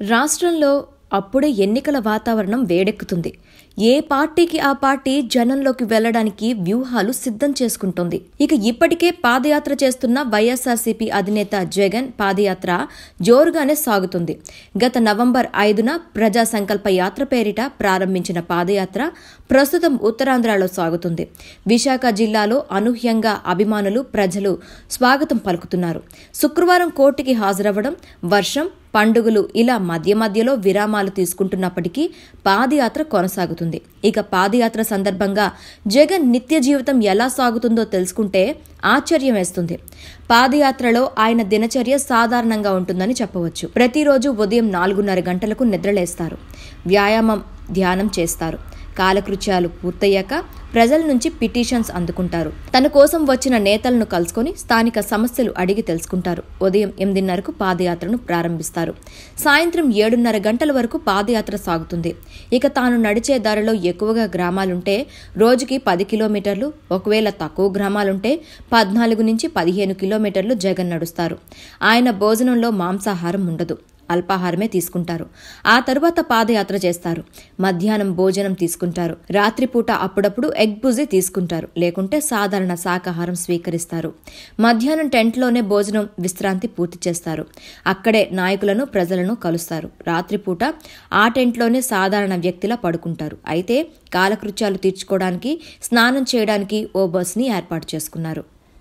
రాష్ట్రంలో అప్పుడే ఎన్నికల వాతావరణం వేడెక్కుతుంది. ఏ పార్టీకి ఆ పార్టీ జనంలోకి వెళ్లడానికి వ్యూహాలు సిద్ధం చేసుకుంటోంది. ఇక ఇప్పటికే పాదయాత్ర చేస్తున్న వైఎస్ఆర్సీపీ అధినేత జగన్ పాదయాత్ర జోరుగానే సాగుతుంది. గత నవంబర్ 5న ప్రజా సంకల్ప యాత్ర పేరిట ప్రారంభించిన పాదయాత్ర ప్రస్తుతం ఉత్తరాంధ్రలో సాగుతుంది. విశాఖ జిల్లాలో అనూహ్యంగా అభిమానులు, ప్రజలు స్వాగతం పలుకుతున్నారు. శుక్రవారం కోర్టుకి హాజరవ్వడం, వర్షం, పండుగలు ఇలా మధ్య మధ్యలో విరామాలు తీసుకుంటున్నప్పటికీ పాదయాత్ర కొనసాగుతుంది. ఇక పాదయాత్ర సందర్భంగా జగన్ నిత్య జీవితం ఎలా సాగుతుందో తెలుసుకుంటే ఆశ్చర్యం వేస్తుంది. పాదయాత్రలో ఆయన దినచర్య సాధారణంగా ఉంటుందని చెప్పవచ్చు. ప్రతిరోజు ఉదయం 4:30 గంటలకు నిద్రలేస్తారు. వ్యాయామం, ధ్యానం చేస్తారు. కాలకృత్యాలు పూర్తయ్యాక ప్రజల నుంచి పిటిషన్స్ అందుకుంటారు. తన కోసం వచ్చిన నేతలను కలుసుకుని స్థానిక సమస్యలు అడిగి తెలుసుకుంటారు. ఉదయం 8:30కు పాదయాత్రను ప్రారంభిస్తారు. సాయంత్రం 7:30 గంటల వరకు పాదయాత్ర సాగుతుంది. ఇక తాను నడిచే దారిలో ఎక్కువగా గ్రామాలుంటే రోజుకి 10 కిలోమీటర్లు, ఒకవేళ తక్కువ గ్రామాలుంటే 14 నుంచి 15 కిలోమీటర్లు జగన్ నడుస్తారు. ఆయన భోజనంలో మాంసాహారం ఉండదు, అల్పాహారమే తీసుకుంటారు. ఆ తరువాత పాదయాత్ర చేస్తారు. మధ్యాహ్నం భోజనం తీసుకుంటారు. రాత్రిపూట అప్పుడప్పుడు ఎగ్ బుజీ తీసుకుంటారు, లేకుంటే సాధారణ శాకాహారం స్వీకరిస్తారు. మధ్యాహ్నం టెంట్లోనే భోజనం, విశ్రాంతి పూర్తి చేస్తారు. అక్కడే నాయకులను, ప్రజలను కలుస్తారు. రాత్రిపూట ఆ టెంట్లోనే సాధారణ వ్యక్తిలా పడుకుంటారు. అయితే కాలకృత్యాలు తీర్చుకోవడానికి, స్నానం చేయడానికి ఓ బస్ని ఏర్పాటు చేసుకున్నారు.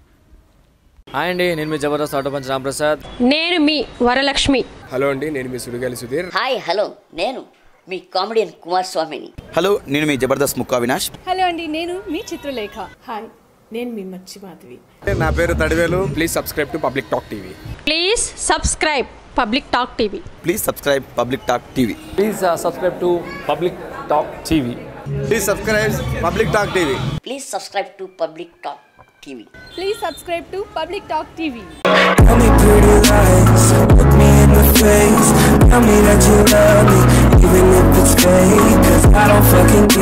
హాయ్ అండి, నేను మీ జబర్దస్త్ ఆటో పంచ్ రాంప్రసాద్. నేను మీ వరలక్ష్మి. హలో అండి, నేను మీ సుడిగాలి సుధీర్. హాయ్ హలో, నేను మీ కామెడియన్ కుమార్ స్వామిని. హలో, నేను మీ జబర్దస్త్ ముక్కా వినాష్. హలో అండి, నేను మీ చిత్రలేఖ. హాయ్, నేను మీ మచ్చి మాధవి. నా పేరు Thadivelu. Please subscribe to public talk TV. Please subscribe public talk TV. Please subscribe public talk TV. Please subscribe to public talk TV. Please subscribe public talk TV. Please subscribe to public talk TV. Please subscribe to public talk TV. Tell me pretty lies, look me in the face. Tell me that you love me, even if it's fake. 'Cause I don't fucking